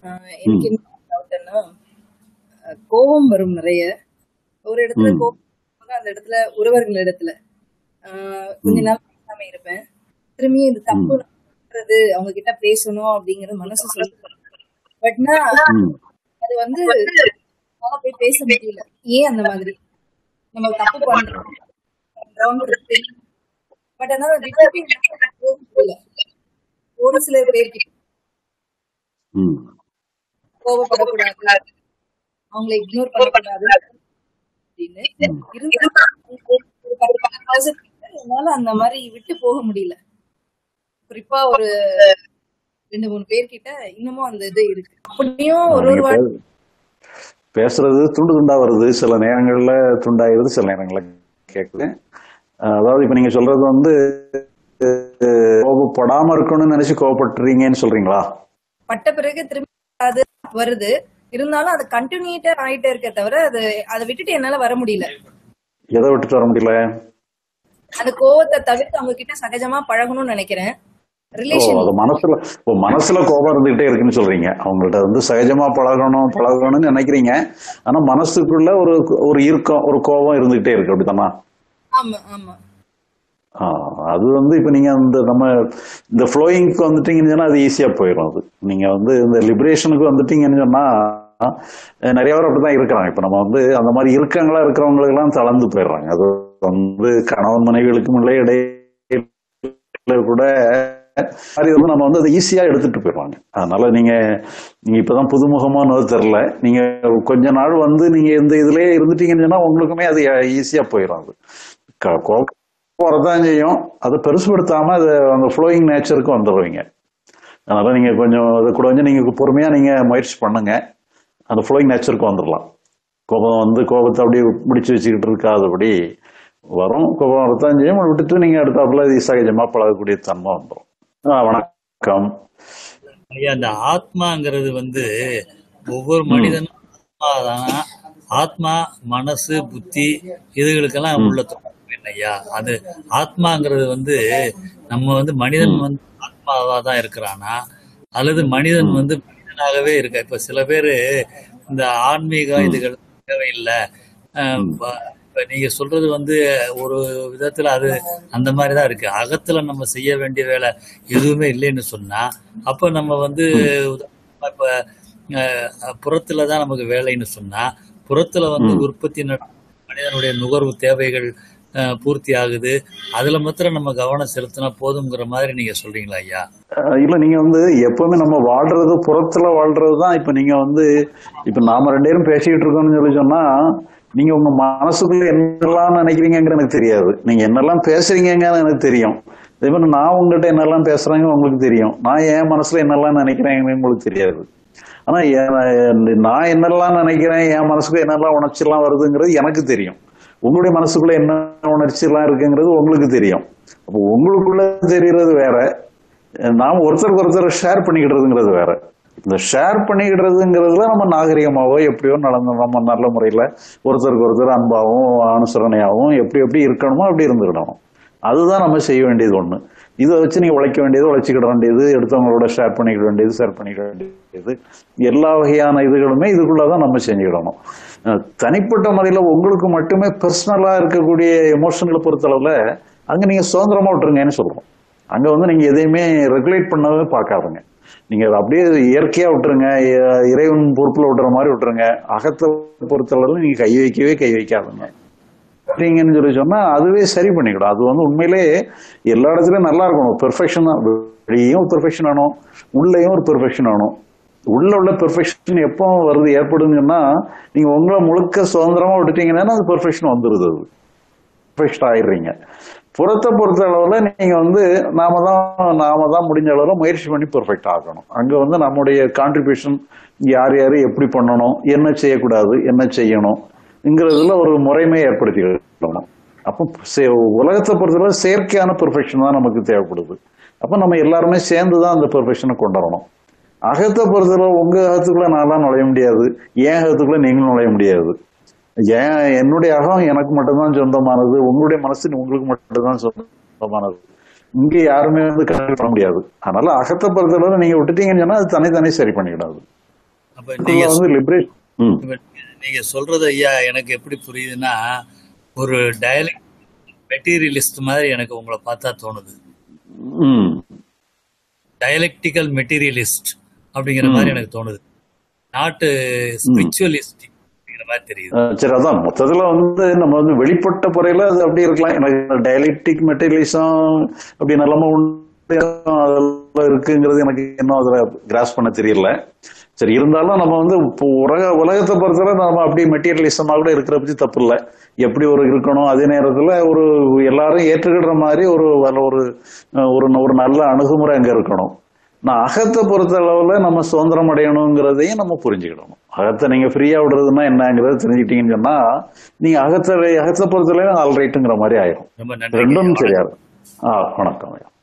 எனக்கு என்ன டவுட்னா, கோபம் வரும் நிறைய. ஒரு இடத்துல ம் கோபம் அந்த இடத்துல உறவர்கள் இடத்துல கொஞ்ச ம் நாள் பேசாம இருப்பேன். திரும்பி இந்த தப்பு ம் பண்றது, அவங்க கிட்ட பேசணும் அப்படிங்கிற மனசு சொல்லு. பட்னா ம் அது வந்து என்னால போய் பேச முடியல. ஏன் அந்த மாதிரி நம்ம தப்பு பண்றோம்ன்றது தெரியும். பட் ஆனா விட்டுட்டு என்னால போக முடியல. ஒரு சில பேர்கிட்ட ம் கோபப்படக்கூடாது, அவங்களை இக்னோர் பண்ணக்கூடாது அப்படின்னு ம் இருந்தாலும் ஒரு 10% என்னால அந்த மாதிரி விட்டு போக முடியல. குறிப்பா ஒரு 2-3 பேர்கிட்ட இன்னமும் அந்த இது இருக்கு. அப்படியும் ஒரு நீங்க வாட்டி பேசுறது துண்டு துண்டா வருது, சில நேரங்கள்ல துண்டாயிருது, சில நேரங்கள்ல கேக்குது. அதாவது இப்ப நீங்க சொல்றது வந்து கோபப்படாம இருக்கணும்னு நினைச்சு கோபப்பட்டுறீங்கன்னு சொல்றீங்களா? பட்ட பிறகு திரும்பி அது வருது. இருந்தாலும் அது கண்டினியூட்டா ஆயிட்டே இருக்க தவிர அதை விட்டுட்டு என்னால வர முடியல. எதை விட்டுட்டு வர முடியல? அந்த கோவத்தை தவிர்த்து அவங்க கிட்ட சகஜமா பழகணும்னு நினைக்கிறேன். அது மனசுல கோபம் இருந்துகிட்டே இருக்குன்னு சொல்றீங்க. அவங்கள்ட்ட வந்து சகஜமா பழகணும்னு நினைக்கிறீங்க. ஆனா மனசுக்குள்ள ஒரு இறுக்கம், ஒரு கோபம் இருந்துகிட்டே இருக்கு. அப்படித்தானா? ஆமா ஆமா. அது வந்து இப்ப நீங்க நம்ம இந்த ஃப்ளோயிங்க்கு வந்துட்டீங்கன்னு சொன்னா அது ஈஸியா போயிடும். அது நீங்க வந்து இந்த லிபரேஷனுக்கு வந்துட்டீங்கன்னு சொன்னா நிறைய பேர் அப்படிதான் இருக்கிறாங்க. இப்ப நம்ம வந்து அந்த மாதிரி இருக்கங்களா இருக்கிறவங்களுக்கு எல்லாம் தளர்ந்து போயிடுறாங்க. அது வந்து கணவன் மனைவிகளுக்கும் இல்லை, இடையில கூட நம்ம வந்து அதை ஈஸியா எடுத்துட்டு போயிடுவாங்க. அதனால நீங்க இப்பதான் புதுமுகமானு தெரியல. நீங்க கொஞ்ச நாள் வந்து நீங்க இந்த இதுலயே இருந்துட்டீங்கன்னு சொன்னா உங்களுக்குமே அது ஈஸியா போயிடும். அது கோபம் வரதான் செய்யும். அதை பெருசுபடுத்தாம அது அந்த ஃப்ளோயிங் நேச்சருக்கு வந்துடுவீங்க. அதனால நீங்க கொஞ்சம் அதை கூட கொஞ்சம் நீங்க பொறுமையா நீங்க முயற்சி பண்ணுங்க. அந்த ஃப்ளோயிங் நேச்சருக்கு வந்துடலாம். கோபம் வந்து கோபத்தை அப்படியே முடிச்சு வச்சுக்கிட்டு இருக்காதபடி வரும். கோபம் வரத்தான் செய்யும். விட்டுட்டு நீங்க அடுத்தாப்புல சகஜமா பழகக்கூடிய தன்மை வந்துடும். வணக்கம் ஐயா. அந்த ஆத்மாங்கிறது வந்து ஒவ்வொரு மனிதனும் ஆத்மா, மனசு, புத்தி இதுகளுக்கெல்லாம் உள்ள தொடர்பு என்ன ஐயா? அது ஆத்மாங்கிறது வந்து நம்ம வந்து மனிதன் வந்து ஆத்மாவா தான் இருக்கிறானா அல்லது மனிதன் வந்து மனிதனாகவே இருக்க? இப்ப சில பேரு இந்த ஆன்மீக இதுகள் தேவையில்லை. இப்ப நீங்க சொல்றது வந்து ஒரு விதத்துல அது அந்த மாதிரிதான் இருக்கு. அகத்துல நம்ம செய்ய வேண்டிய வேலை எதுவுமே இல்லைன்னு சொன்னா அப்ப நம்ம வந்து இப்ப புறத்துலதான் நமக்கு வேலைன்னு சொன்னா புறத்துல வந்து உற்பத்தி மனிதனுடைய நுகர்வு தேவைகள் பூர்த்தி ஆகுது. அதுல மாத்திரம் நம்ம கவனம் செலுத்தினா போதுங்கிற மாதிரி நீங்க சொல்றீங்களா ஐயா? இல்ல, நீங்க வந்து எப்பவுமே நம்ம வாழ்றது புறத்துல வாழ்றதுதான். இப்ப நீங்க வந்து இப்ப நாம 2 பேரும் பேசிக்கிட்டு இருக்கோம்னு சொல்லி சொன்னா நீங்க உங்க மனசுக்குள்ள என்னெல்லாம் நினைக்கிறீங்கிறது எனக்கு தெரியாது. நீங்க என்னெல்லாம் பேசுறீங்கன்னு எனக்கு தெரியும். அதே மாதிரி நான் உங்ககிட்ட என்னெல்லாம் பேசுறேங்க உங்களுக்கு தெரியும். நான் என் மனசுல என்னெல்லாம் நினைக்கிறேன்னு உங்களுக்கு தெரியாது. ஆனா நான் என்னெல்லாம் நினைக்கிறேன், என் மனசுக்கு என்னெல்லாம் உணர்ச்சியெல்லாம் வருதுங்கிறது எனக்கு தெரியும். உங்களுடைய மனசுக்குள்ள என்ன உணர்ச்சி எல்லாம் இருக்குங்கிறது உங்களுக்கு தெரியும். அப்போ உங்களுக்குள்ள தெரியறது வேற, நாம ஒருத்தருக்கு ஷேர் பண்ணிக்கிடுறதுங்கிறது வேற. இந்த ஷேர் பண்ணிக்கிடுறதுங்கிறதுல நம்ம நாகரிகமாவோ எப்படியோ நம்ம நல்ல முறையில ஒருத்தருக்கு ஒருத்தர் அன்பாவும் அனுசரணையாகவும் எப்படி இருக்கணுமோ அப்படி இருந்துக்கிடணும். அதுதான் நம்ம செய்ய வேண்டியது ஒண்ணு. இதை வச்சு நீங்க உழைக்க வேண்டியது, உழைச்சிக்கிட வேண்டியது, எடுத்தவங்களோட ஷேர் பண்ணிக்கிட வேண்டியது, ஷேர் பண்ணிக்கிட வேண்டியது, எல்லா வகையான இதுகளுமே இதுக்குள்ளதான் நம்ம செஞ்சுக்கிடணும். தனிப்பட்ட முறையில உங்களுக்கு மட்டுமே பர்சனலா இருக்கக்கூடிய எமோஷன்களை பொறுத்தளவுல அங்க நீங்க சுதந்திரமா விட்டுருங்கன்னு சொல்றோம். அங்க வந்து நீங்க எதையுமே ரெகுலேட் பண்ணவே பார்க்காதுங்க. நீங்க அப்படியே இயற்கையா விட்டுருங்க, இறைவன் பொறுப்புல விட்டுற மாதிரி விட்டுருங்க. அகத்தை பொறுத்தளவுல நீங்க கை வைக்காதுங்க அப்படிங்கன்னு சொல்லி சொன்னா அதுவே சரி பண்ணிக்கிடும். அது வந்து உண்மையிலே எல்லா இடத்துலயும் நல்லா இருக்கணும். பெர்ஃபெக்ஷன், வெளியும் ஒரு பெர்ஃபெக்ஷன் வேணும், உள்ளேயும் ஒரு பெர்ஃபெக்ஷன் வேணும். உள்ள பெர்ஃபெக்ஷன் எப்போ வருது ஏற்படுதுன்னு சொன்னா நீங்க உங்களை முழுக்க சுதந்திரமா விட்டுட்டீங்கன்னா அது பெர்ஃபெக்ஷன் வந்துருது. அது பெர்ஃபெக்ட் ஆயிடுறீங்க. புறத்தை பொறுத்த அளவுல நீங்க வந்து நாம தான் முடிஞ்ச அளவுல முயற்சி பண்ணி பெர்ஃபெக்ட் ஆகணும். அங்க வந்து நம்முடைய கான்ட்ரிபியூஷன் யார் எப்படி பண்ணணும், என்ன செய்யக்கூடாது, என்ன செய்யணும்ங்கிறதுல ஒரு முறைமையை ஏற்படுத்திக்கணும். அப்போ உலகத்தை பொறுத்தவரை செயற்கையான பெர்ஃபெக்ஷன் தான் நமக்கு தேவைப்படுது. அப்ப நம்ம எல்லாருமே சேர்ந்துதான் அந்த பெர்ஃபெக்ஷனை கொண்டு வரணும். அகத்தை பொறுத்தவரை உங்க அகத்துக்குள்ள நான்லாம் நுழைய முடியாது, என் அகத்துக்குள்ள நீங்களும் நுழைய முடியாது. என்னுடைய அகம் எனக்கு மட்டும்தான் சொந்தமானது, உங்களுடைய மனசு உங்களுக்கு மட்டும்தான் சொந்தமானது. இங்க யாருமே வந்து கனெக்ட் பண்ண முடியாது. அதனால அகத்தை பொறுத்தளவு நீங்க விட்டுட்டீங்கன்னு சொன்னா அது தனித்தனி சரி பண்ணிக்கிடாது. அப்ப நீங்க வந்து லிபரேஷன். இப்ப நீங்க சொல்றது ஐயா எனக்கு எப்படி புரியுதுன்னா, ஒரு டயலெக்ட் மெட்டீரியலிஸ்ட் மாதிரி எனக்கு உங்களை பார்த்தா தோணுது. டயலெக்டிக்கல் மெட்டீரியலிஸ்ட் அப்படிங்கிற மாதிரி எனக்கு தோணுது, நாட் ஸ்பிரிச்சுவலிஸ்ட் அப்படிங்கிற மாதிரி தெரியுது. சரி, அதான் மொத்தத்துல வந்து நம்ம வந்து வெளிப்பட்ட முறையில அது அப்படி இருக்கலாம். எனக்கு டயலெக்டிக் மெட்டீரியலிசம் அப்படி நிலைமை அதெல்லாம் இருக்குங்கிறது எனக்கு இன்னும் அதுல கிராஸ் பண்ண தெரியல. சரி, இருந்தாலும் நம்ம வந்து இப்போ உலகத்தை பொறுத்தவரை நம்ம அப்படியே மெட்டீரியலிசமா கூட இருக்கிற பத்தி தப்பு இல்லை. எப்படி ஒரு இருக்கணும், அதே நேரத்துல ஒரு எல்லாரும் ஏற்றுக்கிற மாதிரி ஒரு ஒரு நல்ல அணுகுமுறை அங்க இருக்கணும். நான் அகத்தை பொறுத்த அளவுல நம்ம சுதந்திரம் அடையணுங்கிறதையும் நம்ம புரிஞ்சுக்கிடணும். அகத்தை நீங்க ஃப்ரீயா விடுறதுன்னா என்னங்கிறத தெரிஞ்சுக்கிட்டீங்கன்னு சொன்னா நீங்க அகத்தை பொறுத்தளவு ஆல்ரைட்டுங்கிற மாதிரி ஆயிரும். ரெண்டும் சரியா. வணக்கம்.